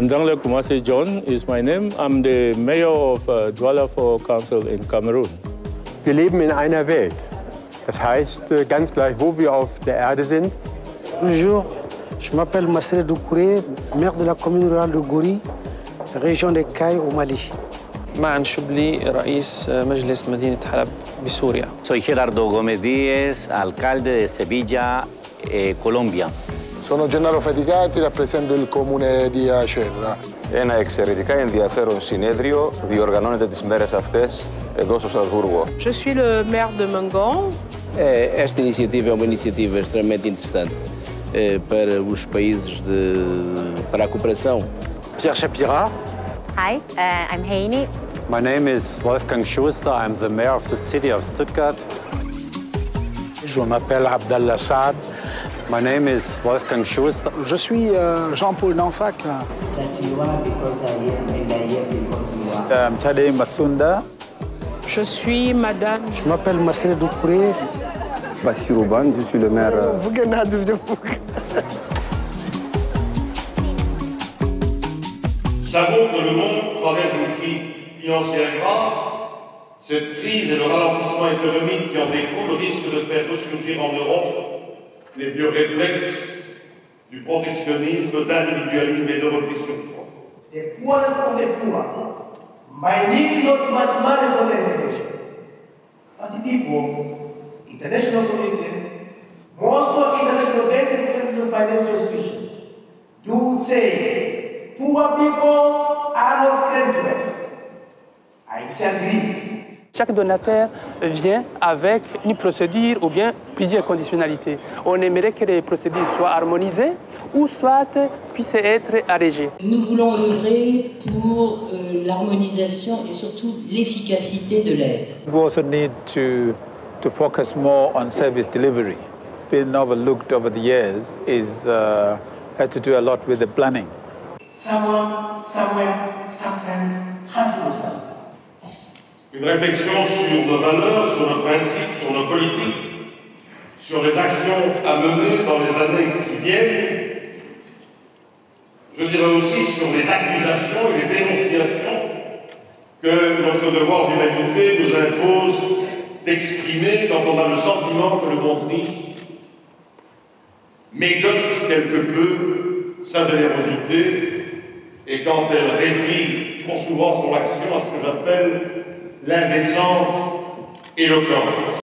Ndangla Kumasi John is my name. I'm the mayor of Douala 4 Council in Cameroon. Wir leben in einer Welt. Das heißt, ganz gleich, wo wir auf der Erde sind. Bonjour, je m'appelle Massere Doukouré, maire de la commune rurale de Gori, région de Kay au Mali. معن شبلي رئيس مجلس مدينة حلب بسوريا. Soy Gerardo Gómez Díez, alcalde de Sevilla, Colombia. Sono Gennaro Faticati, rappresento il comune di Acerra. Ένα εξαιρετικά ενδιαφέρον συνέδριο διοργανώνεται τις μέρες αυτές εδώ στο Στρασβούργο. Je suis le maire de Mengon. Esta iniciativa é uma iniciativa extremamente interessante para os países para a cooperação. Pierre Chapira. Hi, I'm Heini. My name is Wolfgang Schuster. I'm the mayor of the city of Stuttgart. Je m'appelle Abdallah Saad. My name is Wolfgang Schuster. Je suis Jean-Paul Nanfac. I'm Tadej Masunda. Je suis madame. Je m'appelle Massere Doukouré. Bassirou Ouban, je suis le maire. Nous savons que le monde traverse une crise financière grave. Cette crise et le ralentissement économique qui en découle risquent de faire ressurgir en Europe les vieux réflexes du protectionnisme, d'individualisme et de repli sur soi. The poorest of the poor might need not much money for the integration, but the people, international community, more so international banks and financial institutions, do say poor people are not creditors. I disagree. Chaque donateur vient avec une procédure ou bien plusieurs conditionnalités. On aimerait que les procédures soient harmonisées ou soit puissent être allégées. Nous voulons œuvrer pour l'harmonisation et surtout l'efficacité de l'aide. We also need to focus more on service delivery. Been overlooked over the years has to do a lot with the planning. Someone, somewhere, sometimes has to do something. Une réflexion sur nos valeurs, sur nos principes, sur nos politiques, sur les actions à mener dans les années qui viennent. Je dirais aussi sur les accusations et les dénonciations que notre devoir d'humanité nous impose d'exprimer quand on a le sentiment que le monde mégote quelque peu sa générosité et quand elle réprime trop souvent son action à ce que j'appelle l'indécente éloquence.